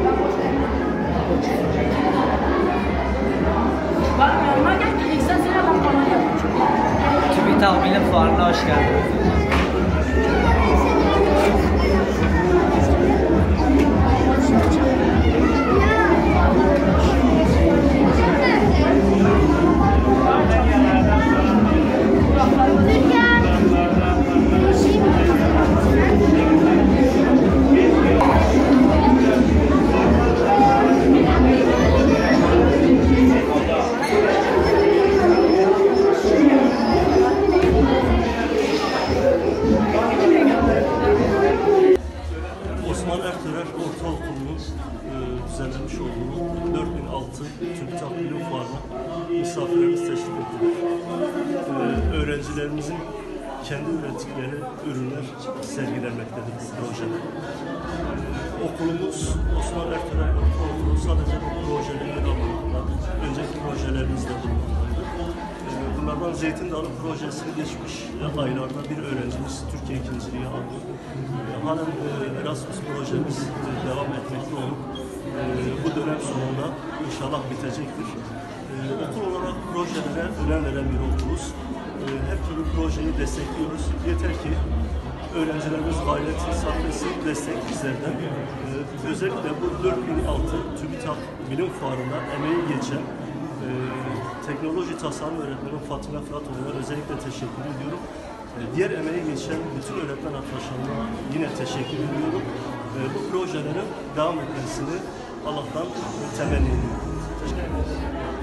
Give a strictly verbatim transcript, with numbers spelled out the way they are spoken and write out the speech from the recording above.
TÜBİTAK Bilim Fuarı'na hoş geldiniz. Osman Ertuğrul Ortaokulu'nun e, düzenlemiş olduğu dört bin altı TÜBİTAK Bilim Fuarı'na misafirlerimiz teşrif ettiler. E, öğrencilerimizin kendi ürettikleri ürünler sergilenmektedir bu projede. E, okulumuz Osman Ertuğrul Ortaokulu sadece bu projede yer almaktadır. Önceki projelerimizde bulunmaktaydı. E, bunlardan Zeytin Dalı projesini geçmiş aylarda bir öğrencimiz Türkiye ikinciliği aldı. Halen Erasmus projemiz devam etmekte olup bu dönem sonunda inşallah bitecektir. Okul olarak projelere önem veren bir okuluz. Her türlü projeyi destekliyoruz. Yeter ki öğrencilerimiz gayret sarf etsin, destek bizlerden. Özellikle bu dört bin altı TÜBİTAK Bilim Fuarı'nda emeği geçen teknoloji tasarım öğretmeni Fatma Fıratoğlu'na özellikle teşekkür ediyorum. Diğer emeği geçen bütün öğretmen arkadaşlarıma yine teşekkür ediyorum. Bu projelerin devam etmesini Allah'tan temenni ediyorum. Teşekkür ederim.